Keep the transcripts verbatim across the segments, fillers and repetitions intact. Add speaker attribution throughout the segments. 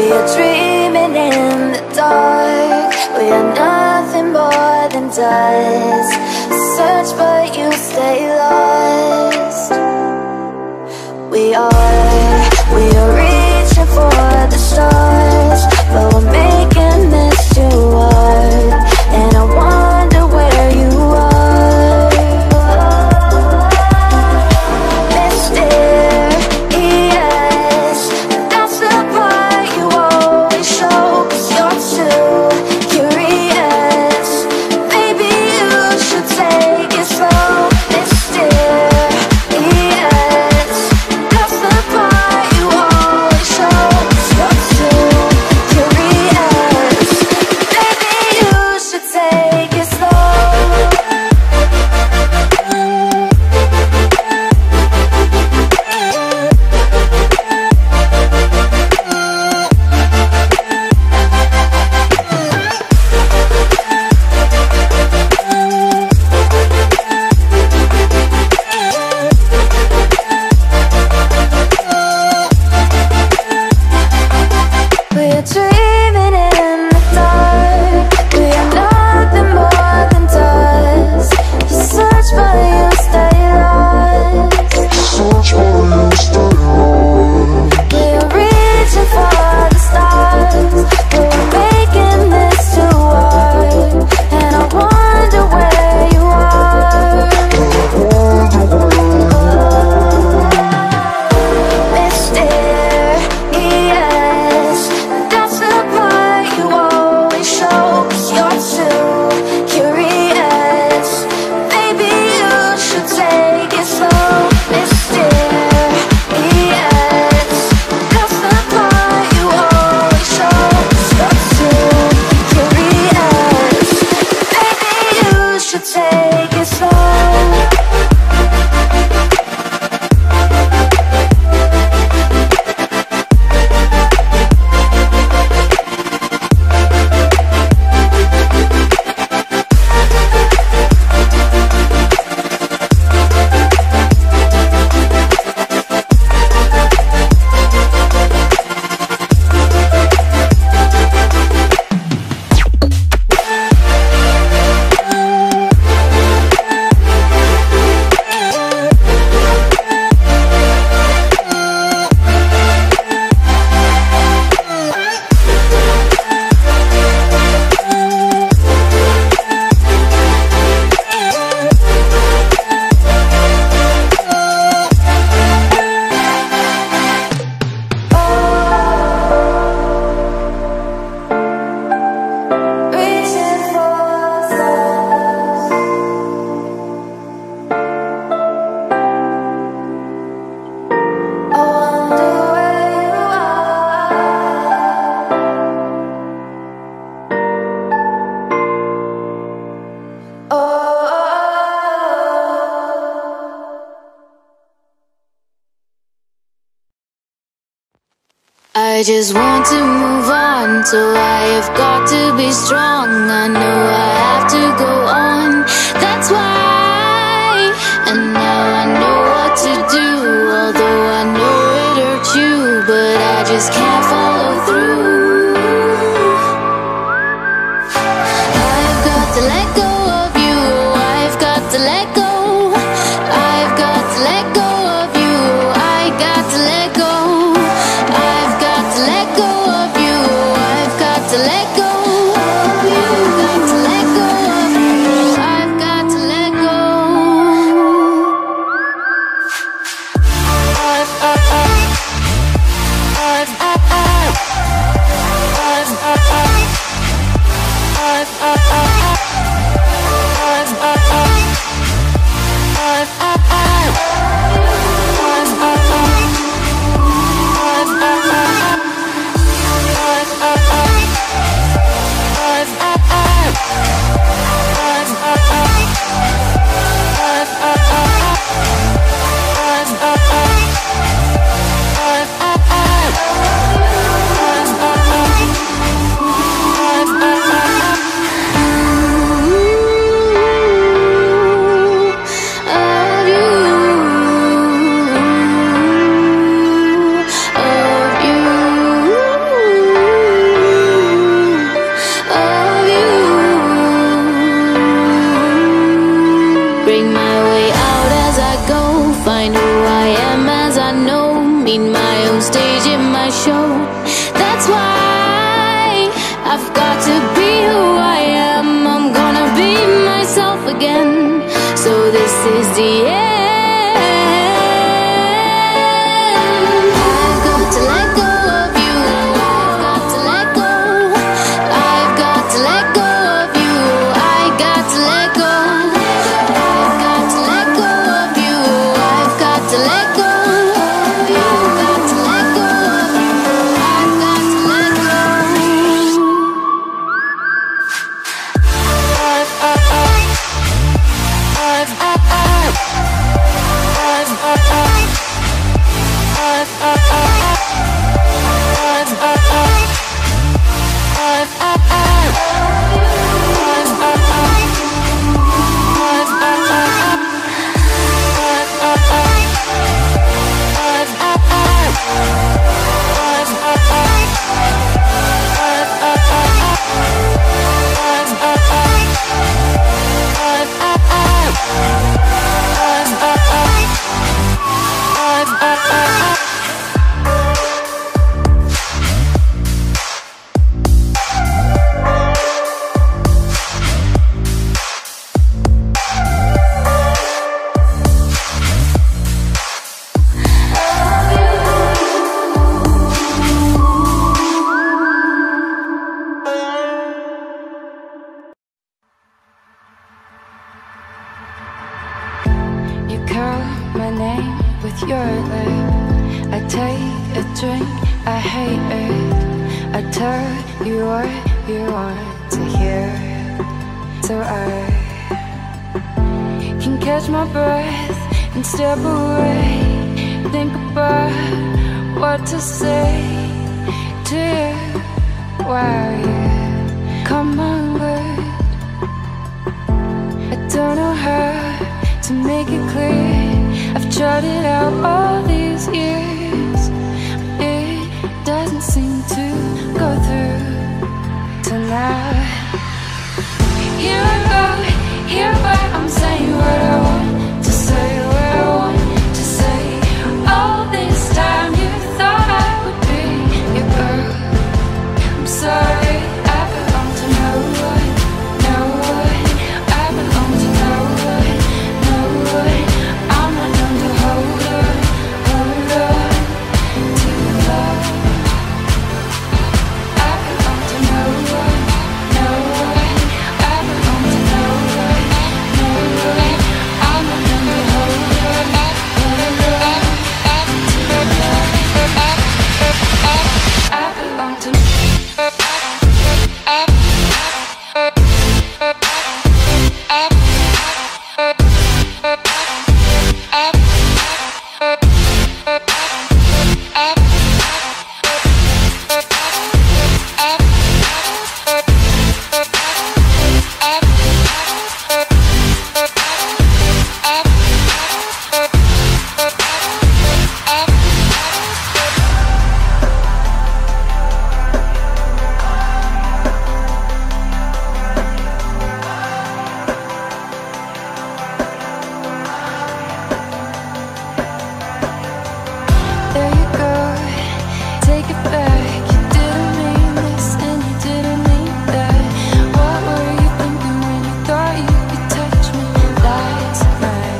Speaker 1: We are dreaming in the dark. We are nothing more than dust. Search but you stay lost. We are, we are reaching for the stars, but we're making this too hard. And I wonder where you are. Mysterious, that's the part you always show. 'Cause you're too curious. Maybe you should take it slow. Mysterious, that's the part you always show. 'Cause you're too curious. Maybe you should take it slow. We're dreaming in the dark. We are nothing more than dust. You search but you stay lost. We are reaching for the stars, but we're making this too hard. And I wonder where you are. Mysterious, that's the part you always show. 'Cause you're too curious. Maybe you should take it slow. Mysterious, that's the part you always show. 'Cause you're too curious. Maybe you should take it slow. Reaching for the stars. I wonder where you are. Oh. I just want to move on, so I have got to be strong. I know I have to go on, that's why. And now I know what to do, although I know it hurt you, but I just can't follow through. I've got to let go of you, I've got to let go. I've got to let go of you, I got to let go. I've got to let go of you, I've got to let go of you. Got to let go of you, I've got to let go. I've, I've, I've, I've, I've
Speaker 2: need my own stage in my show. That's why I've got to be who I am. I'm gonna be myself again. So this is the end. I've got to let go of you. I've got to let go. I've got to let go of you. I got to let go. I've got to let go of you. I've got to let go. I've got to let go of you. I've got to let go. I've, I've, I've, I've, I've, I've, I've, I've, I've,
Speaker 3: You call my name with your lip. I take a drink, I hate it. I tell you what you want to hear. So I can catch my breath and step away. Think about what to say to you while you come on good. I don't know how to make it clear. I've tried it out all these years, but it doesn't seem to go through tonight. Here I go, here I I'm saying what I want to say, what I want to say. All this time you thought I would be your girl. I'm sorry, I belong to no one, no one. I belong to no one, no one. I'm not known to hold on, hold on to love. I belong to no one, no one. I belong to no one, no one. I'm not known to hold on, hold on to love. I belong to there you go, take it back. You didn't mean this and you didn't mean that. What were you thinking when you thought you could touch me last night?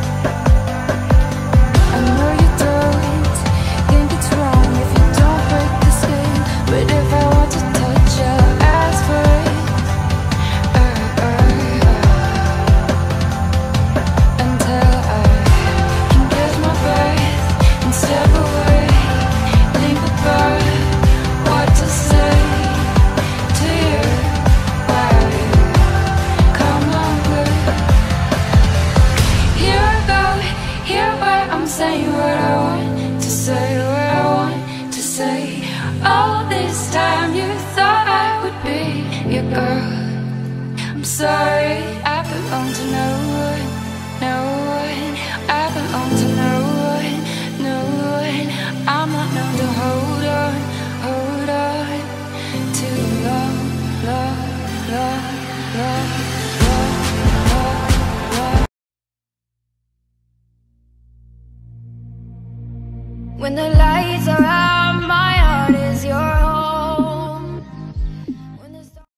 Speaker 3: I know you don't think it's wrong if you don't break the skin, but if I